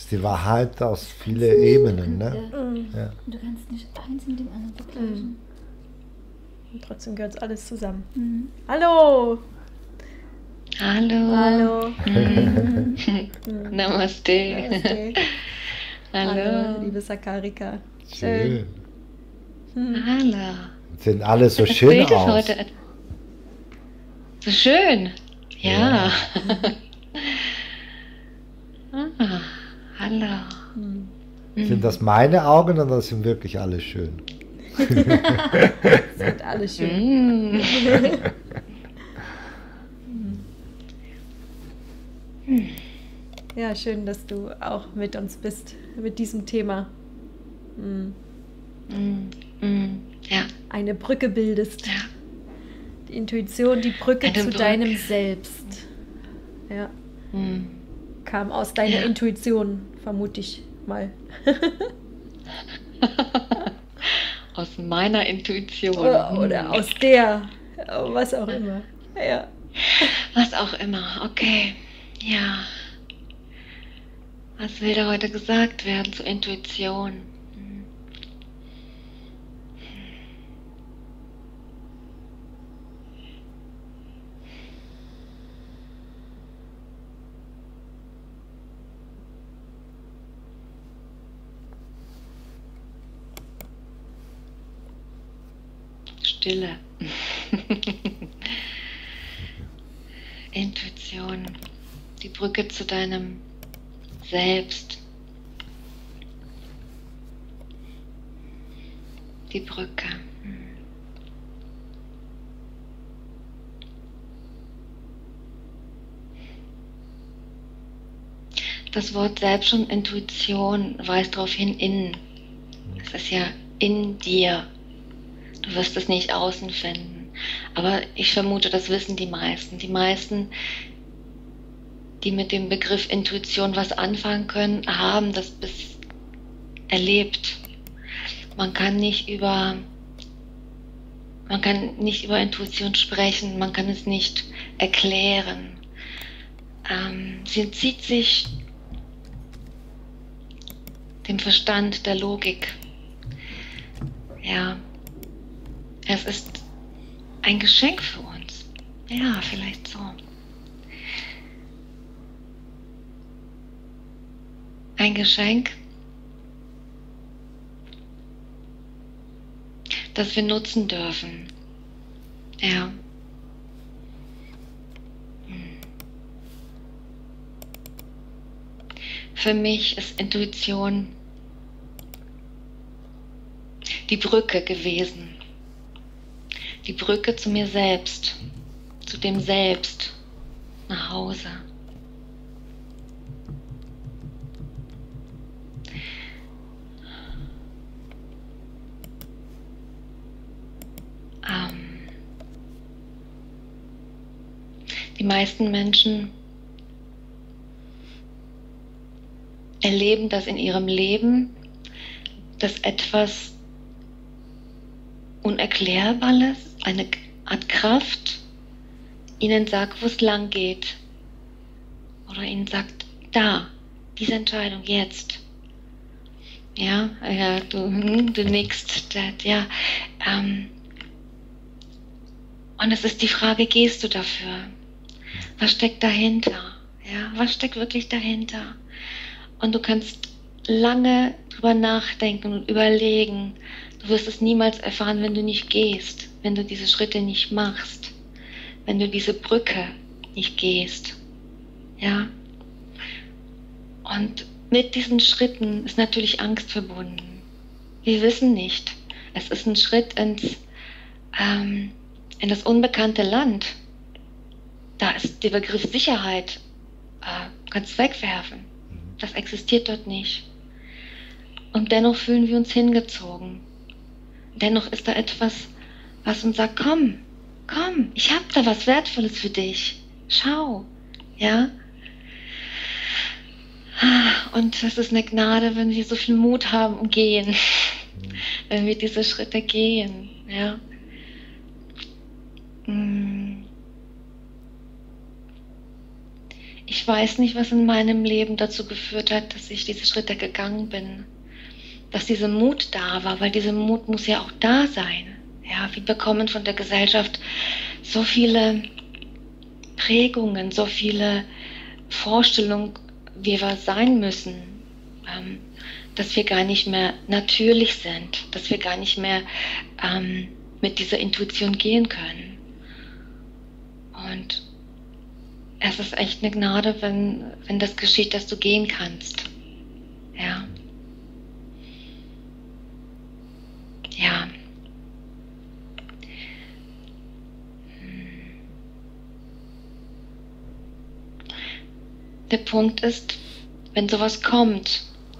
ist die Wahrheit aus vielen Ebenen, ne? Ja. Ja. Und du kannst nicht eins mit dem anderen vergleichen. Und trotzdem gehört alles zusammen. Mhm. Hallo! Hallo. Hallo! Namaste. Namaste. Hallo. liebe Sakarika. Schön. Hallo. Sehen alle so Das schön Bild ist aus. heute so schön. Ja. Ah, hallo. Sind das meine Augen oder sind wirklich alle schön? Sind alle schön. Mm. Ja, schön, dass du auch mit uns bist, mit diesem Thema. Ja. Eine Brücke bildest. Ja. Die Intuition, die Brücke Eine zu Brücke. deinem Selbst. Ja, kam aus deiner Ja. Intuition, vermute ich mal. Aus meiner Intuition. Oder aus der, was auch immer. Ja. Was auch immer. Okay. Ja. Was will da heute gesagt werden zur Intuition? Stille. Intuition. Die Brücke zu deinem Selbst. Die Brücke. Das Wort Selbst und Intuition weist darauf hin, innen. Es ist ja in dir. Du wirst es nicht außen finden. Aber ich vermute, das wissen die meisten. Die meisten, die mit dem Begriff Intuition was anfangen können, haben das bis erlebt. Man kann nicht über Intuition sprechen, man kann es nicht erklären. Sie entzieht sich dem Verstand, der Logik. Ja, es ist ein Geschenk für uns. Ja, vielleicht so. Ein Geschenk, das wir nutzen dürfen. Ja. Für mich ist Intuition die Brücke gewesen. Die Brücke zu mir selbst, zu dem Selbst, nach Hause. Die meisten Menschen erleben das in ihrem Leben, dass etwas Unerklärbares, eine Art Kraft, ihnen sagt, wo es lang geht. Oder ihnen sagt, da, diese Entscheidung jetzt. Ja, du nickst, ja. Und es ist die Frage, gehst du dafür? Was steckt dahinter? Ja, was steckt wirklich dahinter? Und du kannst lange drüber nachdenken und überlegen. Du wirst es niemals erfahren, wenn du nicht gehst, wenn du diese Schritte nicht machst, wenn du diese Brücke nicht gehst. Ja? Und mit diesen Schritten ist natürlich Angst verbunden. Wir wissen nicht. Es ist ein Schritt in das unbekannte Land. Da ist der Begriff Sicherheit, kannst wegwerfen. Das existiert dort nicht. Und dennoch fühlen wir uns hingezogen. Dennoch ist da etwas, was uns sagt, komm, ich habe da was Wertvolles für dich. Schau, ja. Und das ist eine Gnade, wenn wir so viel Mut haben und gehen. Wenn wir diese Schritte gehen, ja. Ich ich weiß nicht, was in meinem Leben dazu geführt hat, dass ich diese Schritte gegangen bin. Dass dieser Mut da war, weil dieser Mut muss ja auch da sein. Ja, wir bekommen von der Gesellschaft so viele Prägungen, so viele Vorstellungen, wie wir sein müssen, dass wir gar nicht mehr natürlich sind, dass wir gar nicht mehr mit dieser Intuition gehen können. Und es ist echt eine Gnade, wenn das geschieht, dass du gehen kannst. Ja. Ja. Der Punkt ist, wenn sowas kommt,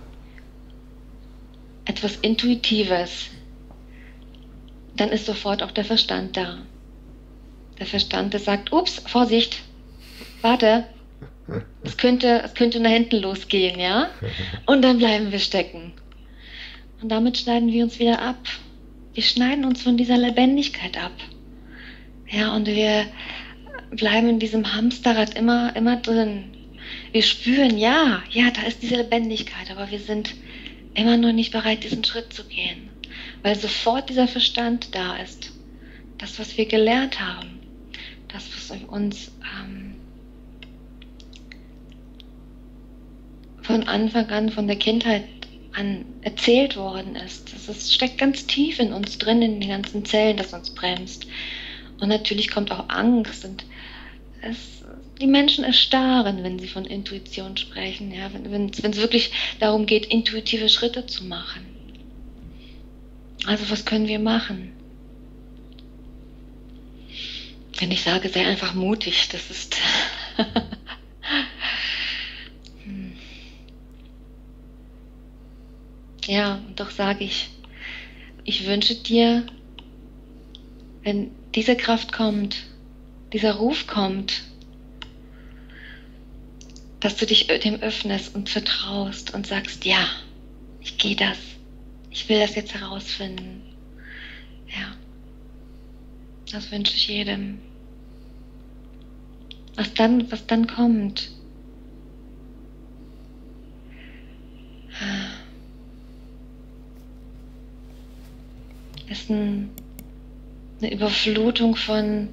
etwas Intuitives, dann ist sofort auch der Verstand da. Der Verstand, der sagt, ups, Vorsicht, warte, es könnte nach hinten losgehen, ja? Und dann bleiben wir stecken. Und damit schneiden wir uns wieder ab. Wir schneiden uns von dieser Lebendigkeit ab. Ja, und wir bleiben in diesem Hamsterrad immer drin. Wir spüren, ja, da ist diese Lebendigkeit, aber wir sind immer noch nicht bereit, diesen Schritt zu gehen. Weil sofort dieser Verstand da ist. Das, was wir gelernt haben. Das, was uns von Anfang an, von der Kindheit an erzählt worden ist. Das steckt ganz tief in uns drin, in den ganzen Zellen, das uns bremst. Und natürlich kommt auch Angst und die Menschen erstarren, wenn sie von Intuition sprechen, ja, wenn es wirklich darum geht, intuitive Schritte zu machen. Also was können wir machen? Wenn ich sage, sei einfach mutig, das ist ja, und doch sage ich wünsche dir, wenn diese Kraft kommt, dieser Ruf kommt, dass du dich dem öffnest und vertraust und sagst, ja, ich gehe das, ich will das jetzt herausfinden. Ja, das wünsche ich jedem. Was dann kommt, ist eine Überflutung von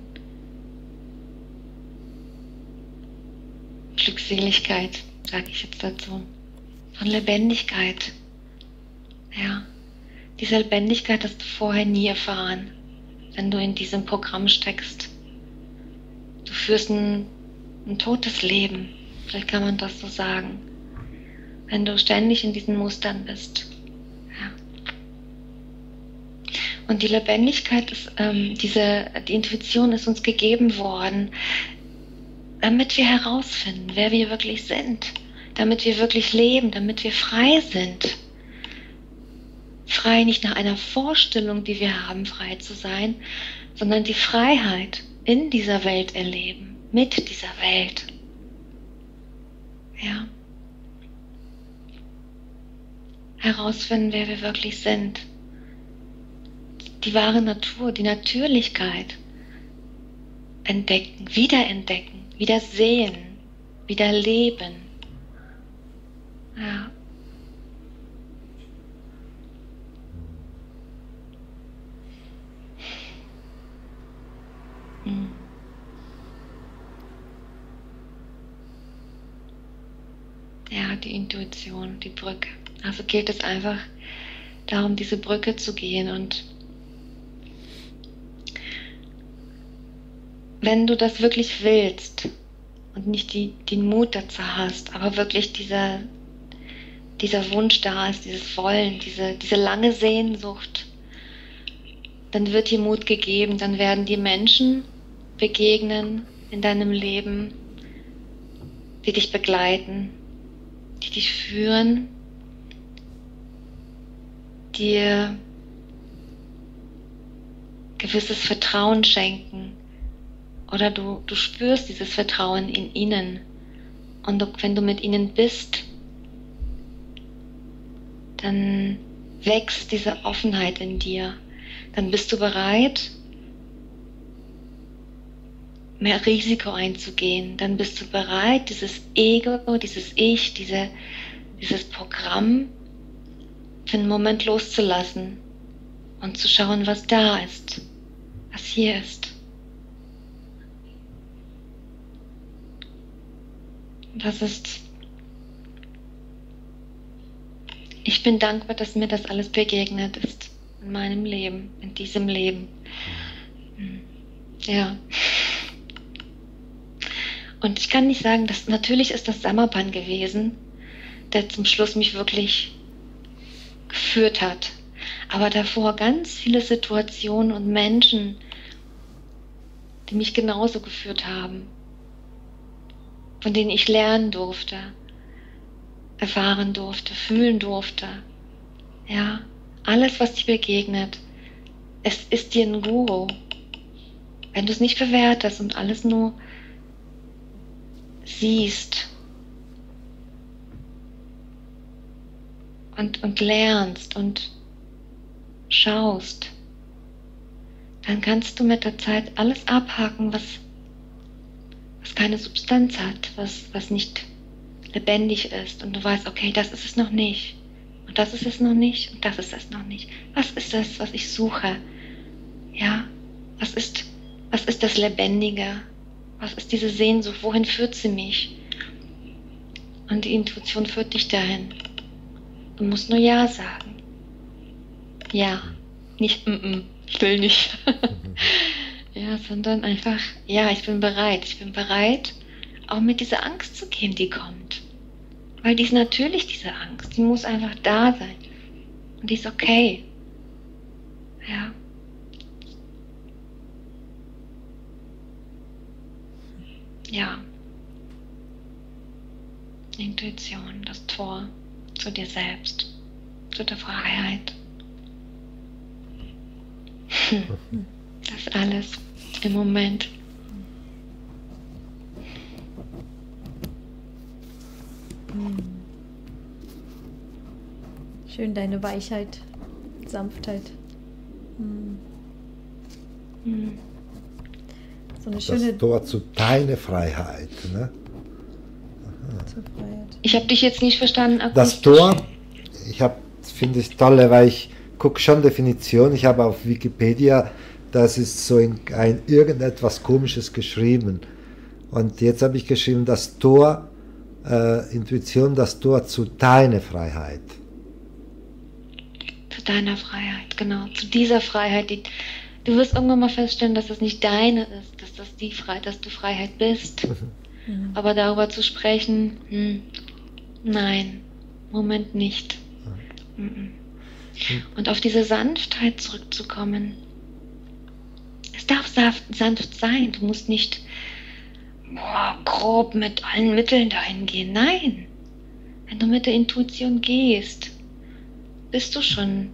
Glückseligkeit, sage ich jetzt dazu, von Lebendigkeit. Ja, diese Lebendigkeit hast du vorher nie erfahren, wenn du in diesem Programm steckst. Du führst ein totes Leben, vielleicht kann man das so sagen, wenn du ständig in diesen Mustern bist. Ja. Und die Lebendigkeit ist, die Intuition ist uns gegeben worden, damit wir herausfinden, wer wir wirklich sind, damit wir wirklich leben, damit wir frei sind. Frei nicht nach einer Vorstellung, die wir haben, frei zu sein, sondern die Freiheit in dieser Welt erleben, mit dieser Welt. Ja. Herausfinden, wer wir wirklich sind. Die wahre Natur, die Natürlichkeit entdecken, wiederentdecken, wieder sehen, wieder leben. Ja. Ja, die Intuition, die Brücke. Also gilt es einfach darum, diese Brücke zu gehen. Und wenn du das wirklich willst und nicht den Mut dazu hast, aber wirklich dieser Wunsch da ist, dieses Wollen, diese lange Sehnsucht, dann wird dir Mut gegeben, dann werden die Menschen begegnen in deinem Leben, die dich begleiten, die dich führen, dir gewisses Vertrauen schenken. Oder du spürst dieses Vertrauen in ihnen. Und wenn du mit ihnen bist, dann wächst diese Offenheit in dir. Dann bist du bereit, mehr Risiko einzugehen. Dann bist du bereit, dieses Ego, dieses Ich, dieses Programm für einen Moment loszulassen und zu schauen, was da ist, was hier ist. Das ist, ich bin dankbar, dass mir das alles begegnet ist in meinem Leben, in diesem Leben. Ja. Und ich kann nicht sagen, dass natürlich ist das Samapan gewesen, der zum Schluss mich wirklich geführt hat. Aber davor ganz viele Situationen und Menschen, die mich genauso geführt haben, von denen ich lernen durfte, erfahren durfte, fühlen durfte. Ja, alles, was dir begegnet, es ist dir ein Guru. Wenn du es nicht bewertest und alles nur siehst und lernst und schaust, dann kannst du mit der Zeit alles abhaken, was keine Substanz hat, was nicht lebendig ist. Und du weißt, okay, das ist es noch nicht. Und das ist es noch nicht. Und das ist es noch nicht. Was ist es, was ich suche? Ja, was ist das Lebendige? Was ist diese Sehnsucht? Wohin führt sie mich? Und die Intuition führt dich dahin. Du musst nur Ja sagen. Ja, nicht ich will nicht. Ja, sondern einfach, ja, ich bin bereit. Ich bin bereit, auch mit dieser Angst zu gehen, die kommt. Weil die ist natürlich, diese Angst. Die muss einfach da sein. Und die ist okay. Ja. Ja. Intuition, das Tor zu dir selbst, zu der Freiheit. Das alles im Moment. Schön deine Weichheit, Sanftheit. So eine schöne Das Tor zu deiner Freiheit. Ne? zur Freiheit. Ich habe dich jetzt nicht verstanden. Das akustisch. Tor, finde ich toll, weil ich gucke schon Definition, ich habe auf Wikipedia, das ist so irgendetwas Komisches geschrieben. Und jetzt habe ich geschrieben, das Tor, Intuition, das Tor zu deiner Freiheit. Zu deiner Freiheit, genau. Zu dieser Freiheit, du wirst irgendwann mal feststellen, dass das nicht deine ist, dass du Freiheit bist. Aber darüber zu sprechen, nein, im Moment nicht. Und auf diese Sanftheit zurückzukommen. Es darf sanft sein. Du musst nicht grob mit allen Mitteln dahin gehen. Nein. Wenn du mit der Intuition gehst, bist du schon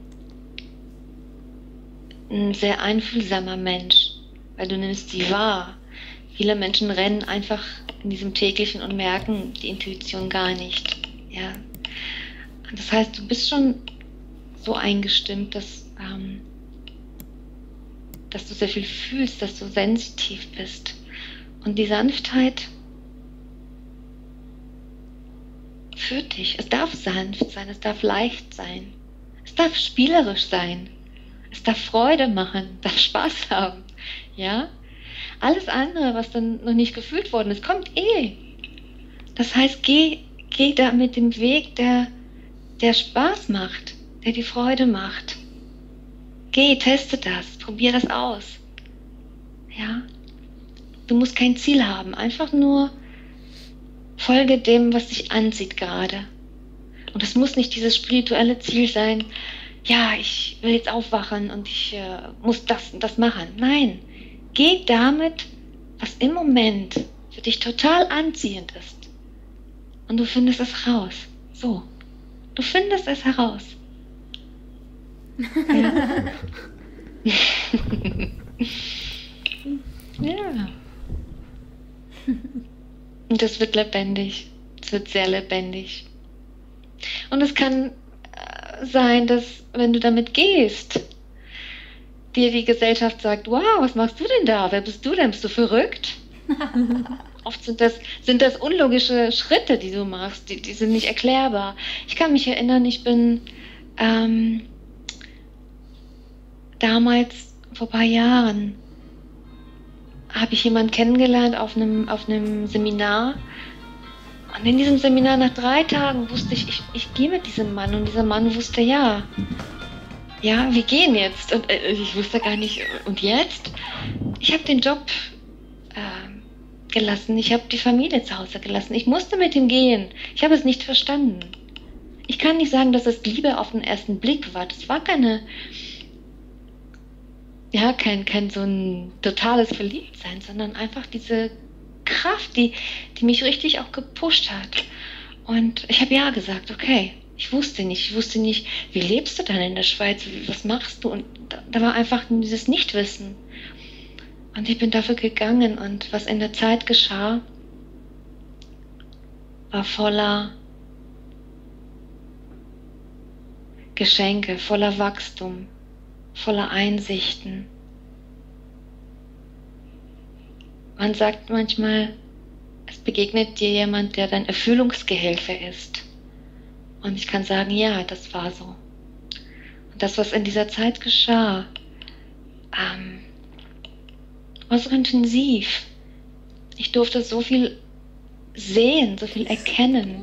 ein sehr einfühlsamer Mensch, weil du nimmst sie wahr. Viele Menschen rennen einfach in diesem täglichen und merken die Intuition gar nicht. Ja. Das heißt, du bist schon so eingestimmt, dass du sehr viel fühlst, dass du sensitiv bist. Und die Sanftheit führt dich. Es darf sanft sein, es darf leicht sein, es darf spielerisch sein, es darf Freude machen, darf Spaß haben. Ja? Alles andere, was dann noch nicht gefühlt worden ist, kommt eh. Das heißt, geh da mit dem Weg, der Spaß macht, der die Freude macht. Geh, teste das, probier das aus. Ja? Du musst kein Ziel haben, einfach nur folge dem, was dich anzieht gerade. Und es muss nicht dieses spirituelle Ziel sein, ja, ich will jetzt aufwachen und ich muss das und das machen. Nein, geh damit, was im Moment für dich total anziehend ist. Und du findest es raus. So, du findest es heraus. Ja. Ja. Und es wird lebendig. Es wird sehr lebendig. Und es kann sein, dass wenn du damit gehst, dir die Gesellschaft sagt, wow, was machst du denn da? Wer bist du denn? Bist du verrückt? Oft sind das unlogische Schritte, die du machst, die sind nicht erklärbar. Ich kann mich erinnern, ich bin damals, vor ein paar Jahren, habe ich jemanden kennengelernt auf einem Seminar. Und in diesem Seminar nach 3 Tagen wusste ich gehe mit diesem Mann. Und dieser Mann wusste, ja, wir gehen jetzt. Und ich wusste gar nicht, und jetzt? Ich habe den Job gelassen. Ich habe die Familie zu Hause gelassen. Ich musste mit ihm gehen. Ich habe es nicht verstanden. Ich kann nicht sagen, dass es Liebe auf den ersten Blick war. Das war kein so ein totales Verliebtsein, sondern einfach diese Kraft, die mich richtig auch gepusht hat. Und ich habe ja gesagt, okay. Ich wusste nicht, wie lebst du dann in der Schweiz? Was machst du? Und da war einfach dieses Nichtwissen. Und ich bin dafür gegangen, und was in der Zeit geschah, war voller Geschenke, voller Wachstum, voller Einsichten. Man sagt manchmal, es begegnet dir jemand, der dein Erfüllungsgehilfe ist. Und ich kann sagen, ja, das war so. Und das, was in dieser Zeit geschah, war so intensiv. Ich durfte so viel sehen, so viel erkennen.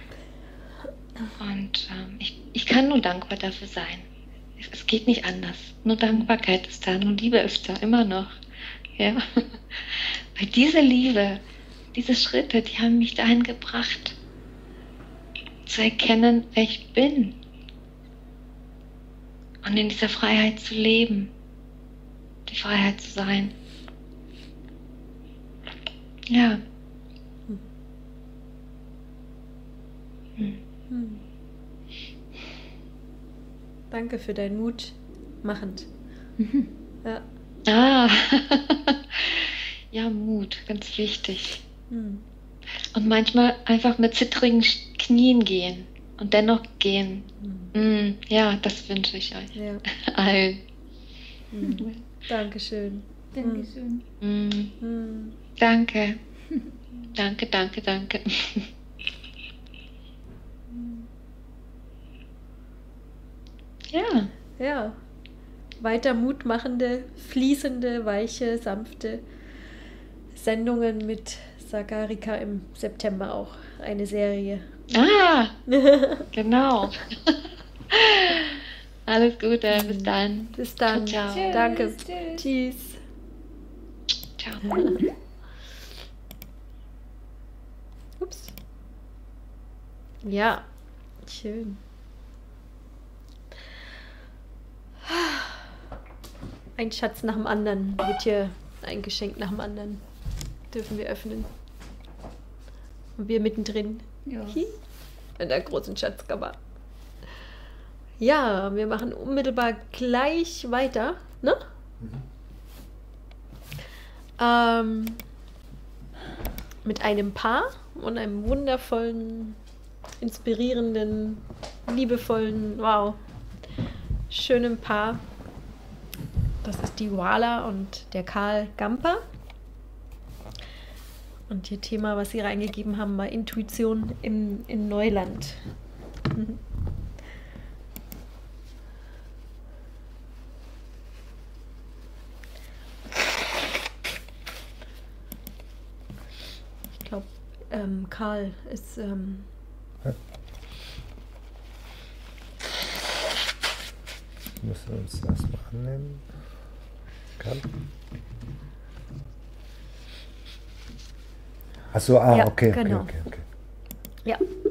Und ich kann nur dankbar dafür sein. Es geht nicht anders. Nur Dankbarkeit ist da, nur Liebe ist da, immer noch. Ja. Weil diese Liebe, diese Schritte, die haben mich dahin gebracht, zu erkennen, wer ich bin. Und in dieser Freiheit zu leben. Die Freiheit zu sein. Ja. Danke für deinen Mut. Machend. Ja. Ja, Mut, ganz wichtig. Und manchmal einfach mit zittrigen Knien gehen und dennoch gehen. Ja, das wünsche ich euch. Ja. Allen. Dankeschön. Dankeschön. Danke. Danke. Ja. Ja. Weiter mutmachende, fließende, weiche, sanfte Sendungen mit Sagarika im September auch. Eine Serie. Genau. Alles Gute, bis dann. Bis dann. Ciao. Tschüss. Danke. Tschüss. Tschüss. Ciao. Ups. Ja, schön. Ein Schatz nach dem anderen wird hier, ein Geschenk nach dem anderen dürfen wir öffnen. Und wir mittendrin Ja. in der großen Schatzkammer. Ja, wir machen unmittelbar gleich weiter, ne? Mit einem Paar und einem wundervollen, inspirierenden, liebevollen, schönen Paar. Das ist die Wala und der Karl Gamper. Und ihr Thema, was sie reingegeben haben, war Intuition in Neuland. Ich glaube, Karl ist... Müssen wir uns das mal annehmen. Kann. Achso, Ja, okay, genau. okay. Ja,